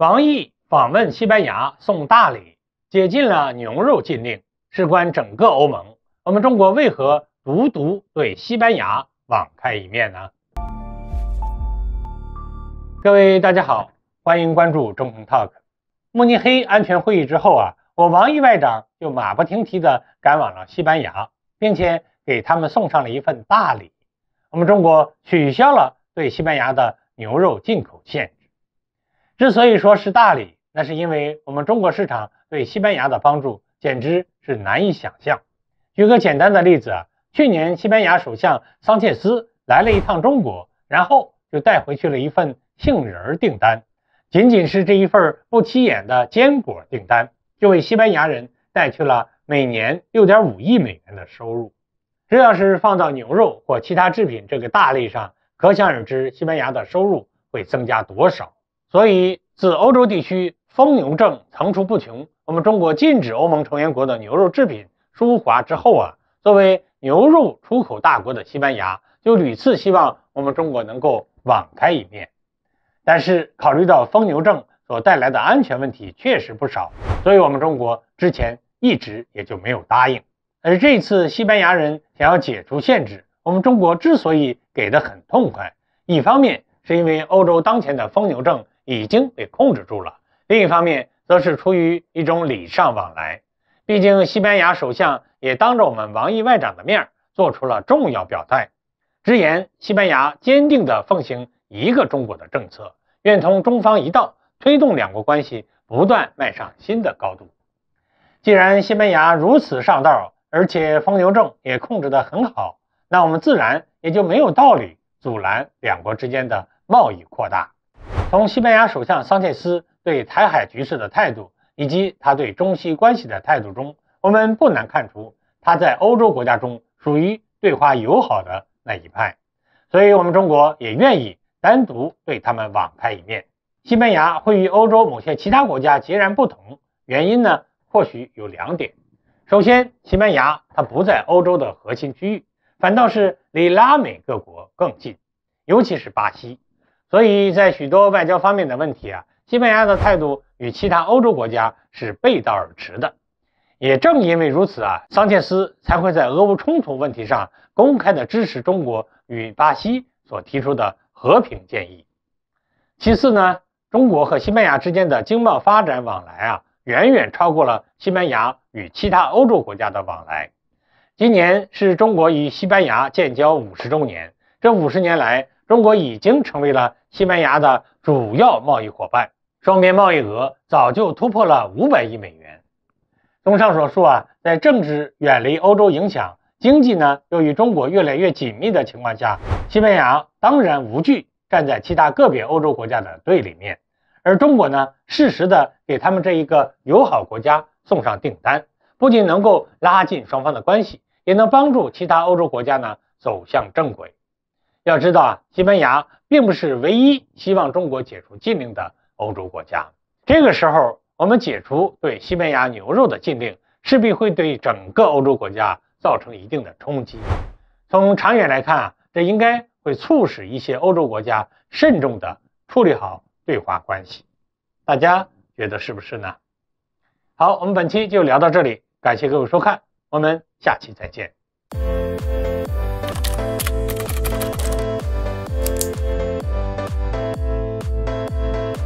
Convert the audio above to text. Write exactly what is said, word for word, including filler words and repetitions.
王毅访问西班牙送大礼，解禁了牛肉禁令，事关整个欧盟。我们中国为何独独对西班牙网开一面呢？各位大家好，欢迎关注中恒 Talk。慕尼黑安全会议之后啊，我王毅外长就马不停蹄地赶往了西班牙，并且给他们送上了一份大礼。我们中国取消了对西班牙的牛肉进口限制。之所以说是大礼，那是因为我们中国市场对西班牙的帮助简直是难以想象。举个简单的例子啊，去年西班牙首相桑切斯来了一趟中国，然后就带回去了一份杏仁订单。仅仅是这一份不起眼的坚果订单，就为西班牙人带去了每年 六点五亿美元的收入。这要是放到牛肉或其他制品这个大类上，可想而知西班牙的收入会增加多少。所以自欧洲地区疯牛症层出不穷，我们中国禁止欧盟成员国的牛肉制品输华之后啊，作为牛肉出口大国的西班牙就屡次希望我们中国能够网开一面。但是考虑到疯牛症所带来的安全问题确实不少，所以我们中国之前一直也就没有答应。而这次西班牙人想要解除限制，我们中国之所以给得很痛快，一方面是因为欧洲当前的疯牛症已经被控制住了，另一方面则是出于一种礼尚往来。毕竟西班牙首相也当着我们王毅外长的面做出了重要表态，直言西班牙坚定地奉行一个中国的政策，愿同中方一道推动两国关系不断迈上新的高度。既然西班牙如此上道，而且疯牛症也控制得很好，那我们自然也就没有道理阻拦两国之间的贸易扩大。从西班牙首相桑切斯对台海局势的态度，以及他对中西关系的态度中，我们不难看出他在欧洲国家中属于对华友好的那一派，所以我们中国也愿意单独对他们网开一面。西班牙会与欧洲某些其他国家截然不同，原因呢，或许有两点。首先，西班牙它不在欧洲的核心区域，反倒是离拉美各国更近，尤其是巴西。所以在许多外交方面的问题啊，西班牙的态度与其他欧洲国家是背道而驰的。也正因为如此啊，桑切斯才会在俄乌冲突问题上公开的支持中国与巴西所提出的和平建议。其次呢，中国和西班牙之间的经贸发展往来啊，远远超过了西班牙与其他欧洲国家的往来。今年是中国与西班牙建交五十周年，这五十年来，中国已经成为了西班牙的主要贸易伙伴，双边贸易额早就突破了五百亿美元。综上所述啊，在政治远离欧洲影响，经济呢又与中国越来越紧密的情况下，西班牙当然无惧站在其他个别欧洲国家的对立面，而中国呢适时的给他们这一个友好国家送上订单，不仅能够拉近双方的关系，也能帮助其他欧洲国家呢走向正轨。要知道啊，西班牙并不是唯一希望中国解除禁令的欧洲国家。这个时候，我们解除对西班牙牛肉的禁令，势必会对整个欧洲国家造成一定的冲击。从长远来看啊，这应该会促使一些欧洲国家慎重地处理好对华关系。大家觉得是不是呢？好，我们本期就聊到这里，感谢各位收看，我们下期再见。